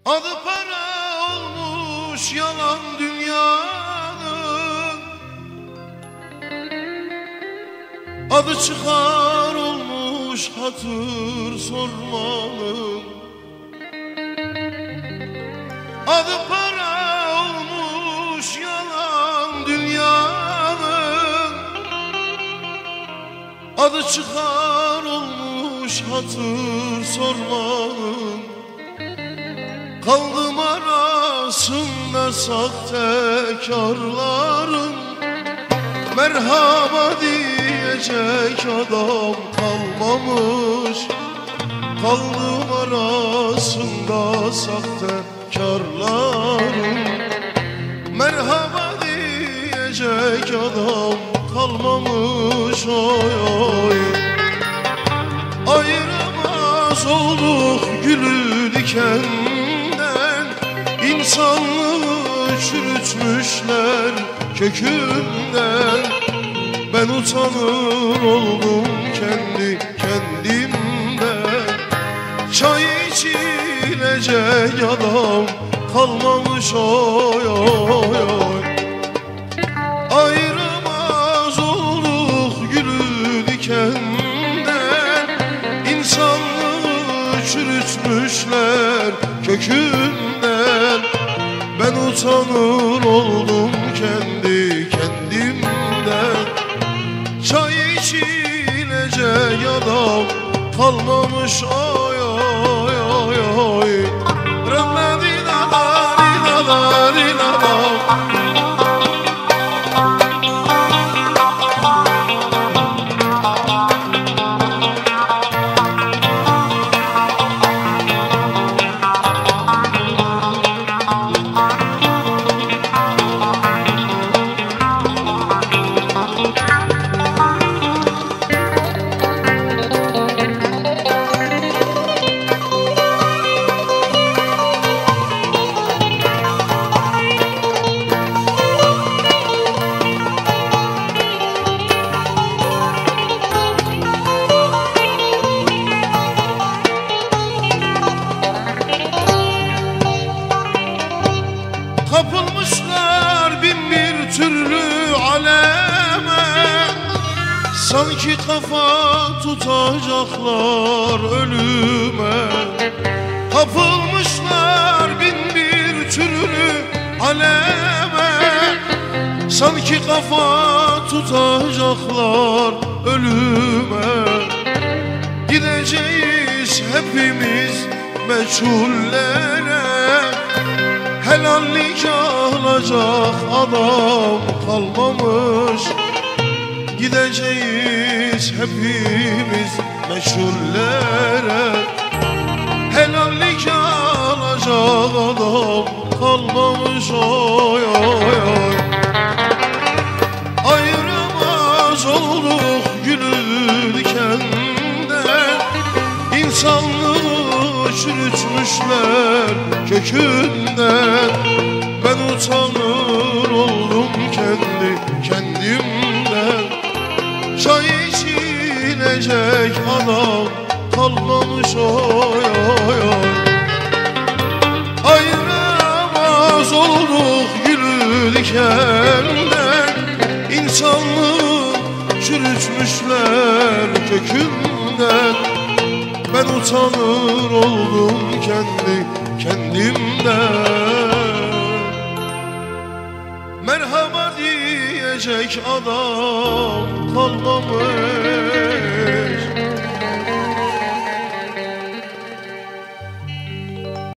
Adı para olmuş yalan dünyanın, adı çıkar olmuş hatır sormanın. Adı para olmuş yalan dünyanın, adı çıkar olmuş hatır sormanın. Kaldım arasında sahtekarların, merhaba diyecek adam kalmamış. Kaldım arasında sahtekarların, merhaba diyecek adam kalmamış. Oy oy, ayıramaz olduk gülü dikenden, İnsanlığı çürütmüşler kökünden. Ben utanır oldum kendi kendimden. Çay içilecek adam kalmamış. Oy oy oy, ayıramaz olduk gülü dikenden, İnsanlığı çürütmüşler kökünden. Ben utanır oldum kendi kendimden. Çay içilecek adam kalmamış. Oy oy oy oy, kapılmışlar bin bir türlü aleme, sanki kafa tutacaklar ölüme. Kapılmışlar bin bir türlü aleme, sanki kafa tutacaklar ölüme. Gideceğiz hepimiz meçhullere, helallik alacak adam kalmamış. Gideceğiz hepimiz meçhullere, helallik alacak adam kalmamış. Oy oy oy, ayıramaz olduk gülü dikenden, İnsanlığı çürütmüşler kökünden. Ben utanır oldum kendi kendimden. Çay içilecek adam kalmamış. Oy oy oy, ayıramaz olduk gülü dikenden, İnsanlığı çürütmüşler kökünden. Ben utanır oldum kendi kendimden. Merhaba diyecek adam kalmamış.